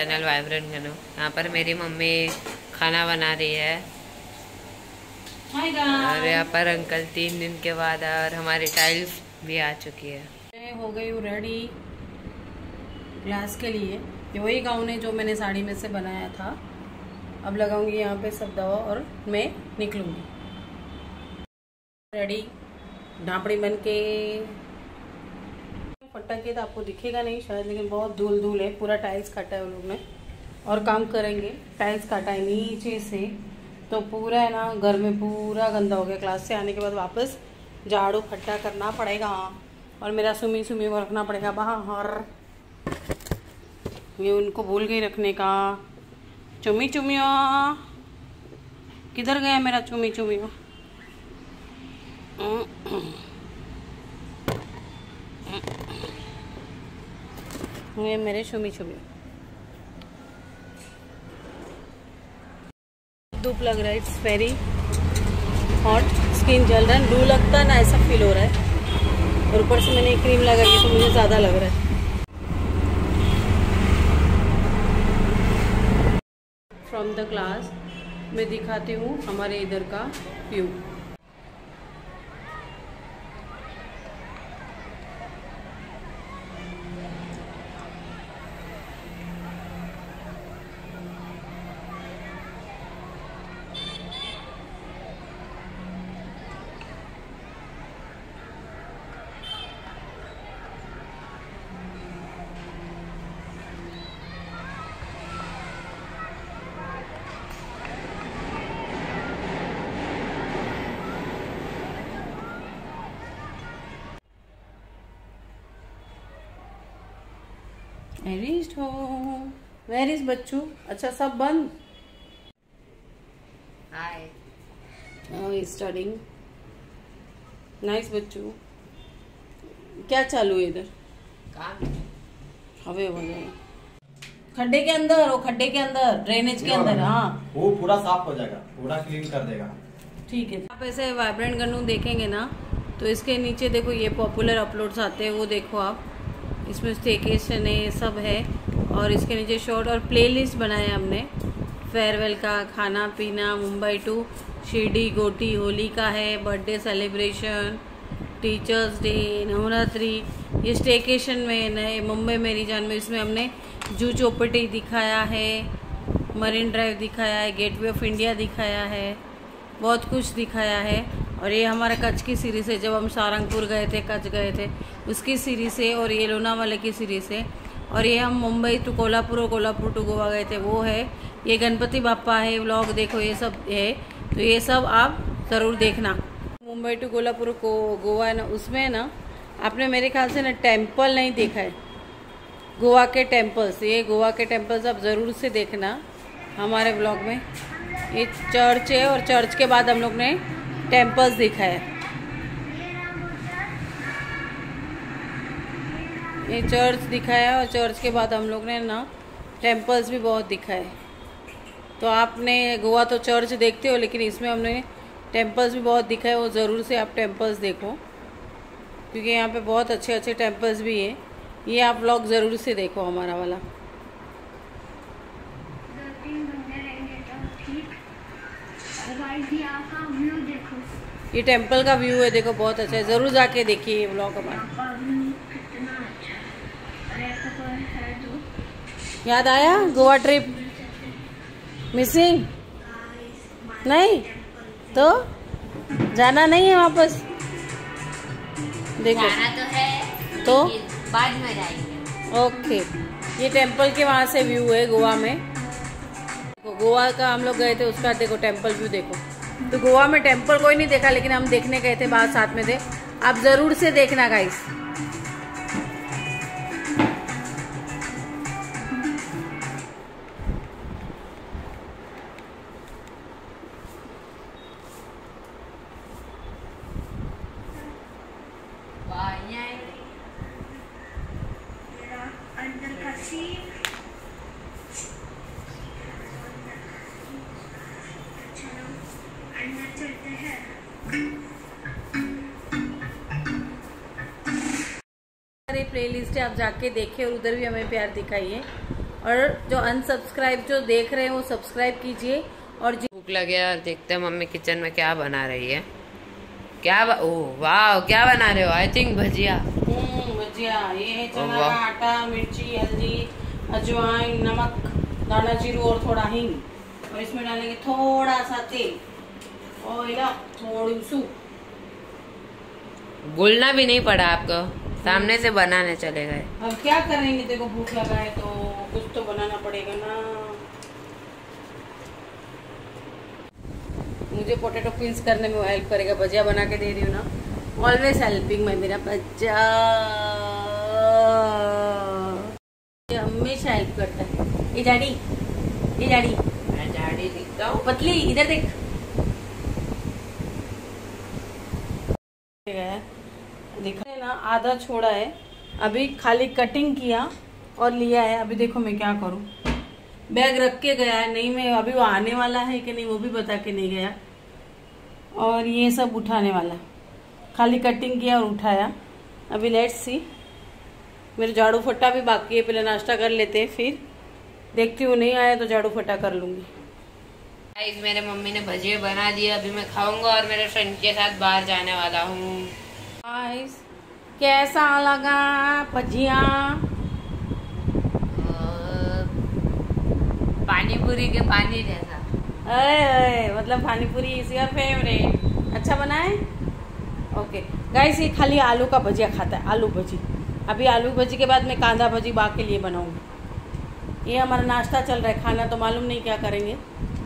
Channel vibrant Ganu. यहाँ पर मेरी मम्मी खाना बना रही है और यहाँ पर अंकल 3 दिन के बाद और हमारी टाइल्स भी आ चुकी है। मैं हो गई हूँ रेडी क्लास के लिए। ये वही गाउन है जो मैंने साड़ी में से बनाया था। अब लगाऊंगी यहाँ पे सब दवा और मैं निकलूंगी। रेडी ढापड़ी बन के पट्टा किया तो आपको दिखेगा नहीं शायद, लेकिन बहुत धूल धूल है, पूरा टाइल्स काटा है उन लोग ने और काम करेंगे। टाइल्स काटा है नीचे से तो पूरा है ना, घर में पूरा गंदा हो गया। क्लास से आने के बाद वापस झाड़ू फट्टा करना पड़ेगा और मेरा सुमी सुमी वो रखना पड़ेगा बाहर। ये उनको भूल गई रखने का। चुमी चुमिया किधर गया मेरा चुमी चुमिया? ये मेरे चुमी चुमी। धूप लग रहा है, इट्स वेरी हॉट, स्किन जल रहा है, लू लगता है ना ऐसा फील हो रहा है। और ऊपर से मैंने क्रीम लगाई है तो मुझे ज़्यादा लग रहा है। फ्रॉम द क्लास मैं दिखाती हूँ हमारे इधर का view. I reached home. Where is Bachchu? अच्छा सब बंद। Hi. Oh, he's studying. Nice बच्चू। क्या चालू है इधर? काम हवे हो जाएगा। खड्डे के अंदर, वो खड्डे के अंदर, ड्रेनेज के अंदर। हाँ वो पूरा साफ हो जाएगा, पूरा क्लीन कर देगा। ठीक है। आप ऐसे वाइब्रेंट गन्नू देखेंगे ना तो इसके नीचे देखो ये पॉपुलर अपलोड्स आते हैं, वो देखो आप। इसमें स्टेकेशन है, सब है और इसके नीचे शॉर्ट और प्लेलिस्ट बनाया हमने। फेयरवेल का, खाना पीना, मुंबई टू शिरडी गोटी, होली का है, birthday celebration, teachers day, Navratri. ये स्टेकेशन में नए मुंबई मेरी जान में इसमें हमने जू चौपाटी दिखाया है, मरीन ड्राइव दिखाया है, गेटवे ऑफ इंडिया दिखाया है, बहुत कुछ दिखाया है। और ये हमारा कच्छ की सीरीज़ है, जब हम सारंगपुर गए थे, कच्छ गए थे, उसकी सीरीज़ है। और ये लोनावाला की सीरीज़ है। और ये हम मुंबई टू कोल्हापुर और कोल्हापुर टू गोवा गए थे, वो है। ये गणपति बाप्पा है, व्लॉग देखो, ये सब है। तो ये सब आप ज़रूर देखना। मुंबई टू कोल्हापुर को गोवा है ना, उसमें ना आपने मेरे ख्याल से ना टेम्पल नहीं देखा है, गोवा के टेम्पल्स। ये गोवा के टेम्पल्स आप ज़रूर से देखना हमारे व्लॉग में। ये चर्च है और चर्च के बाद हम लोग ने टेम्पल्स देखा है। ये चर्च दिखाया और चर्च के बाद हम लोग ने ना टेम्पल्स भी बहुत दिखाए। तो आपने गोवा तो चर्च देखते हो, लेकिन इसमें हमने टेम्पल्स भी बहुत दिखाए। वो ज़रूर से आप टेम्पल्स देखो क्योंकि यहाँ पे बहुत अच्छे अच्छे टेम्पल्स भी हैं। ये आप व्लॉग ज़रूर से देखो हमारा वाला। ये टेम्पल का व्यू है, देखो बहुत अच्छा है, ज़रूर जाके देखिए ये व्लॉग हमारा। याद आया गोवा ट्रिप? मिसिंग नहीं तो जाना नहीं है वापस? देखो जाना तो है तो बाद में जाएंगे। ओके। ये टेम्पल के वहाँ से व्यू है गोवा में। गोवा का हम लोग गए थे, उसका देखो टेम्पल व्यू देखो। तो गोवा में टेम्पल कोई नहीं देखा, लेकिन हम देखने गए थे, बाहर साथ में थे। आप ज़रूर से देखना गाइस। प्लेलिस्ट है, आप जाके देखें और उधर भी हमें प्यार दिखाइए। और जो अनसब्सक्राइब जो देख रहे हैं वो सब्सक्राइब कीजिए। और भूख लगे और देखते हैं मम्मी किचन में क्या बना रही है। ओह वाह, क्या बना रहे हो? I think bhajiya. भजिया। ये है चना का आटा, मिर्ची, हल्दी, अजवाइन, नमक, दाना जीरू और थोड़ा हींग। और इसमें डालेंगे थोड़ा सा तेल और थोड़ी सी। गुलना भी नहीं पड़ा आपको, सामने से बनाने चले गए। अब क्या करेंगे, देखो भूख लगा है तो कुछ तो बनाना पड़ेगा ना। मुझे पोटैटो पिंस करने में हेल्प करेगा, भजिया बना के दे रही हूँ ना। ऑलवेज हेल्पिंग मैं, मेरा बच्चा हमेशा हेल्प करता है। ये जाड़ी, ये जाड़ी, मैं जाड़ी दिखता हूँ। पतली, इधर देख। दिखा है ना, आधा छोड़ा है, अभी खाली कटिंग किया और लिया है। अभी देखो मैं क्या करूं, बैग रख के गया है, नहीं मैं अभी वो आने वाला है कि नहीं वो भी बता के नहीं गया। और ये सब उठाने वाला, खाली कटिंग किया और उठाया। अभी लेट्स सी। मेरे झाड़ू फट्टा भी बाकी है, पहले नाश्ता कर लेते हैं, फिर देखती हूँ नहीं आया तो झाड़ू फट्टा कर लूंगी। गाइस मेरे मम्मी ने भजिए बना दिए, अभी मैं खाऊंगा और मेरे फ्रेंड के साथ बाहर जाने वाला हूँ। गाइस कैसा लगा भजिया? पानी पूरी के पानी जैसा। अरे मतलब पानी पूरी इज योर फेवरेट। अच्छा बना है? ओके गाइस, ये खाली आलू का भजिया खाता है, आलू भजी। अभी आलू भजी के बाद मैं कांदा भजी बा के लिए बनाऊंगी। ये हमारा नाश्ता चल रहा है, खाना तो मालूम नहीं क्या करेंगे।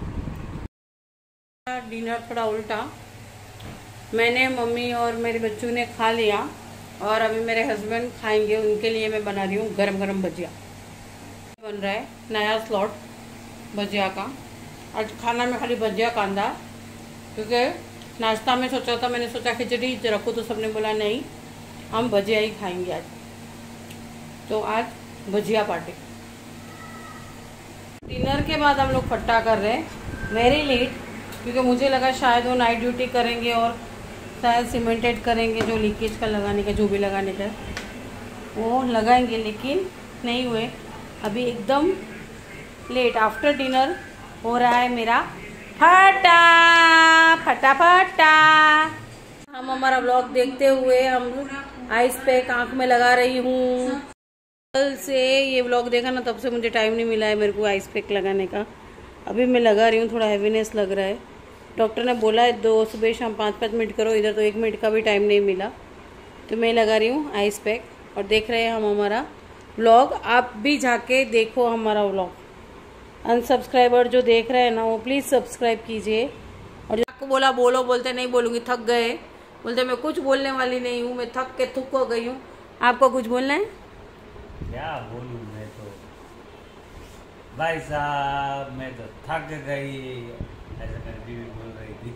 डिनर थोड़ा उल्टा, मैंने, मम्मी और मेरे बच्चों ने खा लिया और अभी मेरे हस्बैंड खाएंगे, उनके लिए मैं बना रही हूँ गरम गरम भजिया। बन रहा है नया स्लॉट भजिया का। आज खाना में खाली भजिया कांदा, क्योंकि नाश्ता में सोचा था, मैंने सोचा खिचड़ी रखो तो सबने बोला नहीं हम भजिया ही खाएंगे आज, तो आज भजिया पार्टी। डिनर के बाद हम लोग फट्टा कर रहे हैं वेरी लेट, क्योंकि मुझे लगा शायद वो नाइट ड्यूटी करेंगे और शायद सीमेंटेड करेंगे, जो लीकेज का लगाने का, जो भी लगाने का वो लगाएंगे, लेकिन नहीं हुए। अभी एकदम लेट आफ्टर डिनर हो रहा है मेरा फटा फटा फटा। हम हमारा व्लॉग देखते हुए हम आइस पैक आंख में लगा रही हूँ। कल से ये व्लॉग देखा ना, तब से मुझे टाइम नहीं मिला है मेरे को आइस पैक लगाने का। अभी मैं लगा रही हूँ, थोड़ा हैवीनेस लग रहा है। डॉक्टर ने बोला है 2 सुबह शाम 5-5 मिनट करो, इधर तो 1 मिनट का भी टाइम नहीं मिला, तो मैं लगा रही हूँ आइस पैक। और देख रहे हैं हम हमारा व्लॉग, आप भी जाके देखो हमारा व्लॉग। अनसब्सक्राइबर जो देख रहे हैं ना, वो प्लीज़ सब्सक्राइब कीजिए। और आपको बोला बोलो, बोलते नहीं बोलूँगी, थक गए, बोलते मैं कुछ बोलने वाली नहीं हूँ, मैं थक के थुक हो गई हूँ। आपको कुछ बोलना है? क्या बोलूँ मैं तो, भाई साहब मैं तो थक गई, ऐसा मेरी बीवी बोल रही थी।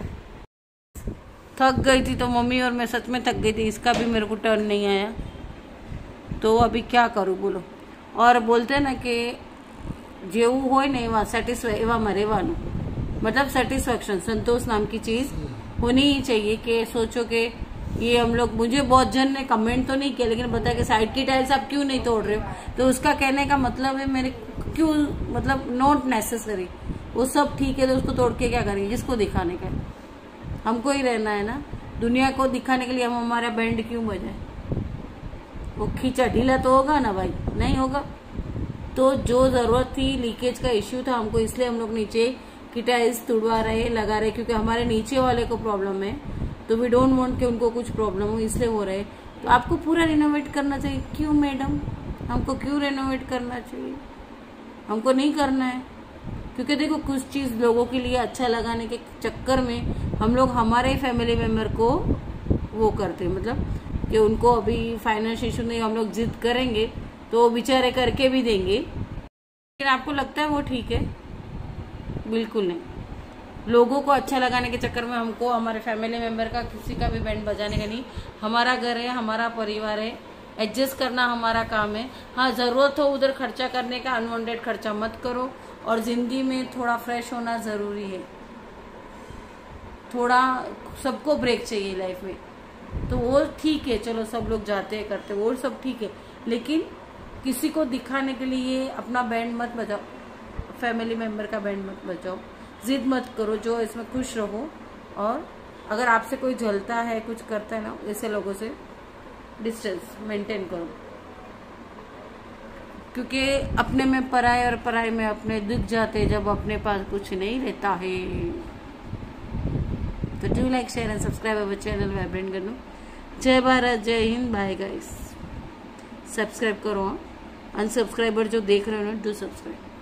थक गई थी तो मम्मी और मैं सच में थक गई थी, इसका भी मेरे को टर्न नहीं आया, तो अभी क्या करूँ बोलो। और बोलते ना कि जेવું હોય ને એવા સેટિસ્ફાઈ એવામાં રહેવાનું, मतलब सेटिस्फेक्शन, संतोष नाम की चीज होनी ही चाहिए। कि सोचो कि ये हम लोग, मुझे बहुत जन ने कमेंट तो नहीं किया, लेकिन बताया कि साइड की टाइल्स आप क्यों नहीं तोड़ रहे हो, तो उसका कहने का मतलब है मेरे क्यों, मतलब नॉट नेसेसरी, वो सब ठीक है तो उसको तोड़ के क्या करेंगे, जिसको दिखाने का हमको ही रहना है ना, दुनिया को दिखाने के लिए हम हमारा बैंड क्यों बजाए। वो खींचा ढीला तो होगा ना भाई, नहीं होगा। तो जो जरूरत थी, लीकेज का इश्यू था हमको, इसलिए हम लोग नीचे की टाइल्स तुड़वा रहे, लगा रहे, क्योंकि हमारे नीचे वाले को प्रॉब्लम है, तो वी डोंट वांट कि उनको कुछ प्रॉब्लम हो, इसलिए हो रहे। तो आपको पूरा रिनोवेट करना चाहिए। क्यों मैडम, हमको क्यों रिनोवेट करना चाहिए? हमको नहीं करना है, क्योंकि देखो कुछ चीज लोगों के लिए अच्छा लगाने के चक्कर में हम लोग हमारे फैमिली मेम्बर को वो करते, मतलब कि उनको अभी फाइनेंशियल इशू नहीं, हम लोग जिद करेंगे तो बेचारे करके भी देंगे, लेकिन आपको लगता है वो ठीक है? बिल्कुल नहीं। लोगों को अच्छा लगाने के चक्कर में हमको हमारे फैमिली मेंबर का किसी का भी बैंड बजाने का नहीं। हमारा घर है, हमारा परिवार है, एडजस्ट करना हमारा काम है। हाँ, जरूरत हो उधर खर्चा करने का, अनवांटेड खर्चा मत करो। और जिंदगी में थोड़ा फ्रेश होना जरूरी है, थोड़ा सबको ब्रेक चाहिए लाइफ में, तो वो ठीक है, चलो सब लोग जाते हैं करते, वो सब ठीक है, लेकिन किसी को दिखाने के लिए अपना बैंड मत बजाओ, फैमिली मेंबर का बैंड मत बजाओ, जिद मत करो, जो इसमें खुश रहो। और अगर आपसे कोई जलता है, कुछ करता है ना, ऐसे लोगों से डिस्टेंस मेंटेन करो, क्योंकि अपने में पराये और पराये में अपने दिख जाते जब अपने पास कुछ नहीं रहता है। तो do like, share and subscribe our channel vibrant Gannu. जय भारत, जय हिंद, बाय गाइस। सब्सक्राइब करो, अनसब्सक्राइबर जो देख रहे हो ना, डू सब्सक्राइब।